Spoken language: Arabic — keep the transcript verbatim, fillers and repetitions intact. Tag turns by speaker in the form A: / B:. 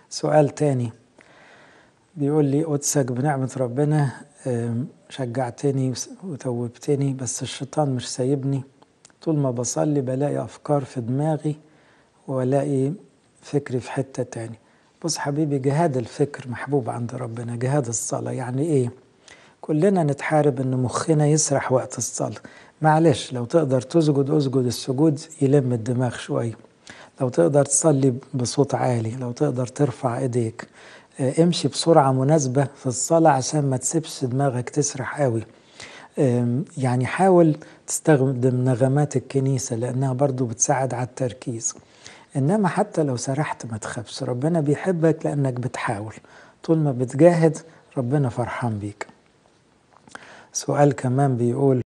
A: سؤال تاني بيقول لي قدسك بنعمة ربنا شجعتني وتوبتني، بس الشيطان مش سايبني. طول ما بصلي بلاقي أفكار في دماغي ولاقي فكري في حتة تاني. بص حبيبي، جهاد الفكر محبوب عند ربنا. جهاد الصلاة يعني ايه؟ كلنا نتحارب ان مخنا يسرح وقت الصلاة. معلش، لو تقدر تسجد اسجد، السجود يلم الدماغ شوية. لو تقدر تصلي بصوت عالي، لو تقدر ترفع ايديك، امشي بسرعة مناسبة في الصلاة عشان ما تسيبش دماغك تسرح قوي. يعني حاول تستخدم نغمات الكنيسة لأنها برضو بتساعد على التركيز. إنما حتى لو سرحت ما تخافش، ربنا بيحبك لأنك بتحاول. طول ما بتجاهد ربنا فرحان بيك. سؤال كمان بيقول